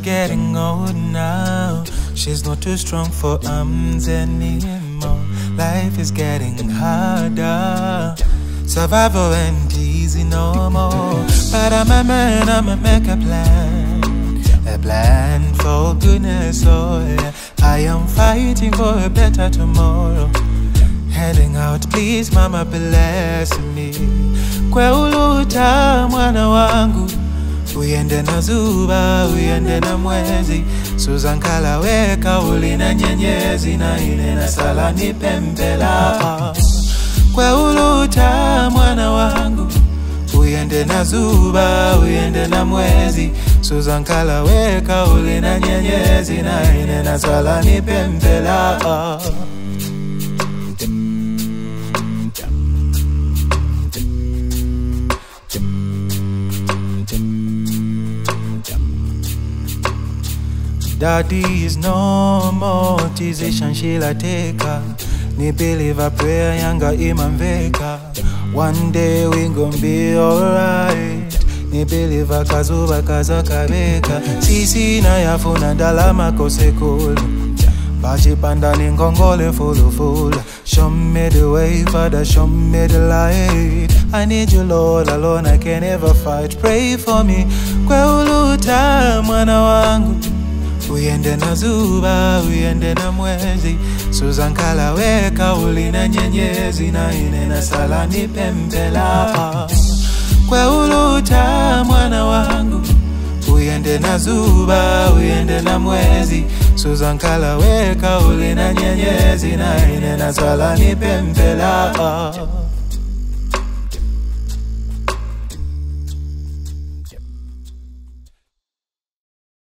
getting old now. She's not too strong for arms anymore. Life is getting harder. Survival ain't easy no more. But I'm a man, I'ma make a plan. A plan for goodness, oh yeah. I am fighting for a better tomorrow. Heading out, please mama bless me. Kwe uluta mwana wangu. Uyende na zuba, uyende na mwezi. Suzankala weka ulina nyenyezi. Na ine na sala ni pembela. Kwe uluta mwana wangu. Uyende na zuba, uyende na mwezi. Suzankala weka ulina nyenyezi. Na ine na sala ni pembela. Daddy is no more decision she'll take her. Ni believe a prayer yanga imamveka. One day we gon' be alright. Ni believe a kazuba kazakabeka. Sisi na yafuna dalama kosekula. Bachi panda ni ngongole fulu. Show me the way, Father, show me the light. I need you, Lord, alone I can never fight. Pray for me, kwe uluta mwana wangu. Uyende na zuba, uyende na mwezi. Suzankala weka ulina nyenyezi. Na ine na sala ni pembela. Kwe uluta mwana wangu. Uyende na zuba, uyende na mwezi. Suzankala weka ulina nyenyezi. Na ine na sala ni pembela.